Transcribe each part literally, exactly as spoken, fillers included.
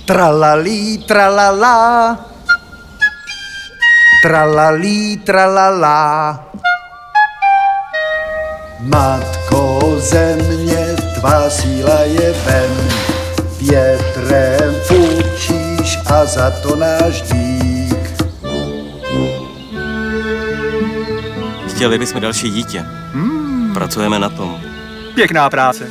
Tralalí, tralala. Tralalí, tralala. Matko země, tvá síla je ven, větrem fučíš a za to náš dík. Chtěli bychom další dítě. Hmm. Pracujeme na tom. Pěkná práce.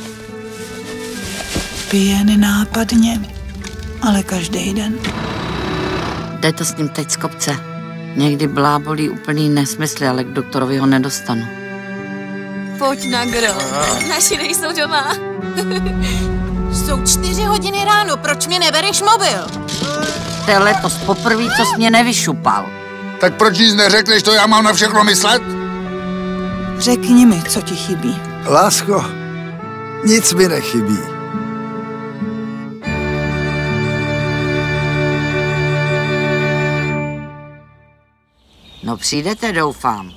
Pije nenápadně, ale každý den. Dejte s ním teď z kopce. Někdy blábolí úplný nesmysly, ale k doktorovi ho nedostanu. Pojď na grill. Naši nejsou doma. Jsou čtyři hodiny ráno, proč mi nebereš mobil? To je letos poprvé, co jsi mě nevyšupal. Tak proč nic neřekneš, to já mám na všechno myslet? Řekni mi, co ti chybí. Lásko, nic mi nechybí. No přijdete, doufám.